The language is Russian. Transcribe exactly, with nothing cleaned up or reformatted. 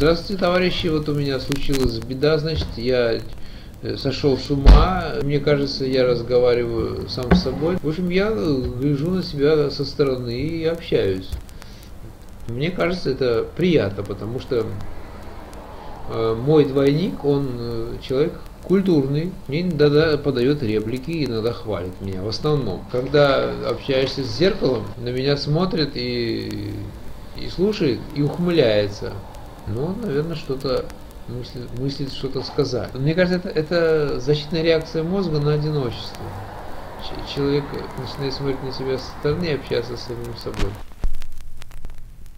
Здравствуйте, товарищи, вот у меня случилась беда, значит, я сошел с ума, мне кажется, я разговариваю сам с собой. В общем, я гляжу на себя со стороны и общаюсь. Мне кажется, это приятно, потому что мой двойник, он человек культурный, мне иногда подает реплики, иногда хвалит меня. В основном, когда общаешься с зеркалом, на меня смотрит и, и слушает, и ухмыляется. Ну, наверное, что-то мыслит, мыслит что-то сказать. Мне кажется, это, это защитная реакция мозга на одиночество. Человек начинает смотреть на себя со стороны и общаться с самим собой.